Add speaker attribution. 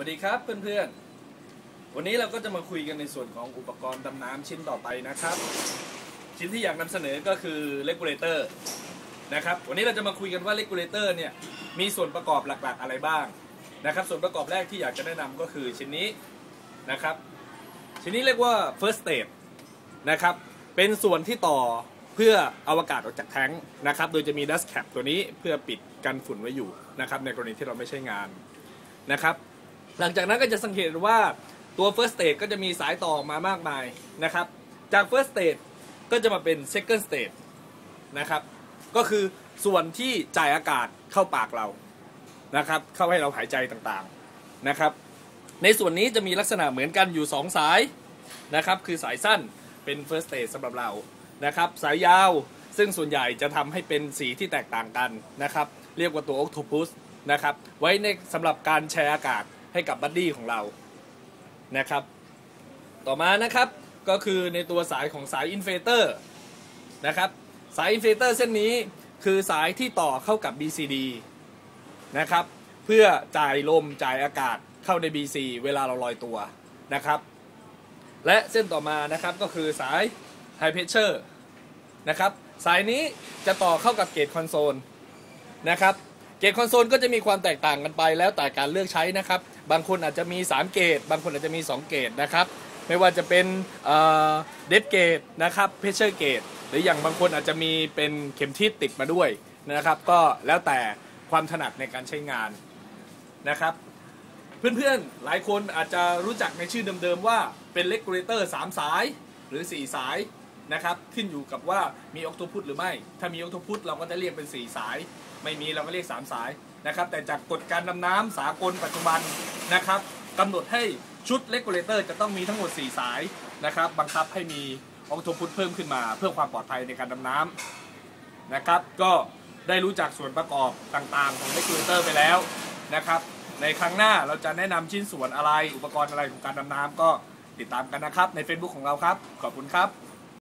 Speaker 1: วัสดีครับเพื่อนๆวันนี้เราก็จะมาคุยกันในส่วนของอุปกรณ์ดำน้ำชิ้นต่อไปนะครับชิ้นที่อยากนำเสนอก็คือเรกูเลเตอร์นะครับวันนี้เราจะมาคุยกันว่าเรกูเลเตอร์เนี่ยมีส่วนประกอบหลักๆอะไรบ้างนะครับส่วนประกอบแรกที่อยากจะแนะนำก็คือชิ้นนี้นะครับชิ้นนี้เรียกว่า first stage นะครับเป็นส่วนที่ต่อเพื่อเอาอากาศออกจากแท้งนะครับโดยจะมี dust cap ตัวนี้เพื่อปิดกันฝุ่นไว้อยู่นะครับในกรณีที่เราไม่ใช้งานนะครับหลังจากนั้นก็จะสังเกตว่าตัว first stage ก็จะมีสายต่อมามากมายนะครับจาก first stage ก็จะมาเป็น second stage นะครับก็คือส่วนที่จ่ายอากาศเข้าปากเรานะครับเข้าให้เราหายใจต่างๆนะครับในส่วนนี้จะมีลักษณะเหมือนกันอยู่2สายนะครับคือสายสั้นเป็น first stage สำหรับเรานะครับสายยาวซึ่งส่วนใหญ่จะทำให้เป็นสีที่แตกต่างกันนะครับเรียกว่าตัว octopus นะครับไว้ในสำหรับการแชร์อากาศให้กับบัดดี้ของเรานะครับต่อมานะครับก็คือในตัวสายของสายอินเฟเตอร์นะครับสายอินเฟเตอร์เส้นนี้คือสายที่ต่อเข้ากับ BCD นะครับเพื่อจ่ายลมจ่ายอากาศเข้าใน BC เวลาเราลอยตัวนะครับและเส้นต่อมานะครับก็คือสาย High Pressure นะครับสายนี้จะต่อเข้ากับเกจคอนโซลนะครับเกจคอนโซลก็จะมีความแตกต่างกันไปแล้วแต่การเลือกใช้นะครับบางคนอาจจะมี3เกจบางคนอาจจะมี2เกจนะครับไม่ว่าจะเป็นเดดเกจนะครับเพชเชอร์เกจหรืออย่างบางคนอาจจะมีเป็นเข็มทิศติดมาด้วยนะครับก็แล้วแต่ความถนัดในการใช้งานนะครับเพื่อนๆหลายคนอาจจะรู้จักในชื่อเดิมๆว่าเป็นเลกูเลเตอร์3สายหรือ4สายนะครับขึ้นอยู่กับว่ามีออกโตพุตหรือไม่ถ้ามีออกโตพุตเราก็จะเรียกเป็น4สายไม่มีเราก็เรียก3สายนะครับแต่จากกฎการดำน้ำสากลปัจจุบันนะครับกำหนดให้ชุดเรกูเลเตอร์จะต้องมีทั้งหมด4สายนะครับบังคับให้มีออกโตพุตเพิ่มขึ้นมาเพื่อความปลอดภัยในการดำน้ำนะครับก็ได้รู้จักส่วนประกอบต่างๆของเรกูเลเตอร์ไปแล้วนะครับในครั้งหน้าเราจะแนะนำชิ้นส่วนอะไรอุปกรณ์อะไรของการดำน้ำก็ติดตามกันนะครับใน Facebook ของเราครับขอบคุณครับ